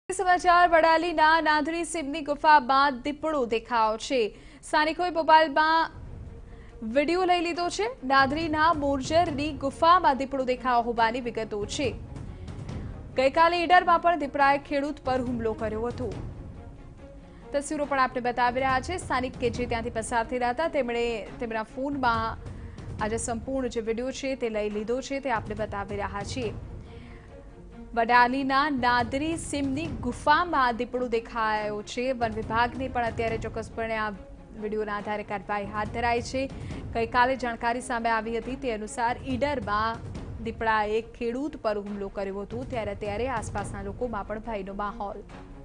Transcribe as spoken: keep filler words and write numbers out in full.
समाचार वडालीना नांदरी સીમની ગુફામાં દીપડો દેખાયો છે। સ્થાનિકોએ મોબાઈલમાં વિડીયો લઈ લીધો છે। નાંદરીના મોરજરની ગુફામાં દીપડો દેખાયો હોવાની વિગતો છે। ગઈકાલે ઈડરમાં પણ દીપડાએ ખેડૂત પર હુમલો કર્યો હતો। તસવીરો પણ આપણે બતાવી રહ્યા છે। સ્થાનિક કે જે ત્યાંથી પસાર થઈ રહ્યા હતા તેમણે તેમના ફોનમાં આજે સંપૂર્ણ જે વિડીયો છે તે લઈ લીધો છે તે આપણે બતાવી રહ્યા છીએ। વડાલીના નાંદરી સીમની ગુફામાં દીપડો દેખાયો છે। વન વિભાગની પણ અત્યારે ચોક્કસપણે આ વિડીયોના આધારે કાર્યવાહી હાથ ધરાઈ છે। ગઈકાલે જાણકારી સામે આવી હતી તે અનુસાર ઈડરમાં દીપડાએ ખેડૂત પર હુમલો કર્યો હતો, ત્યારે ત્યારે આસપાસના લોકોમાં પણ ભયનો માહોલ।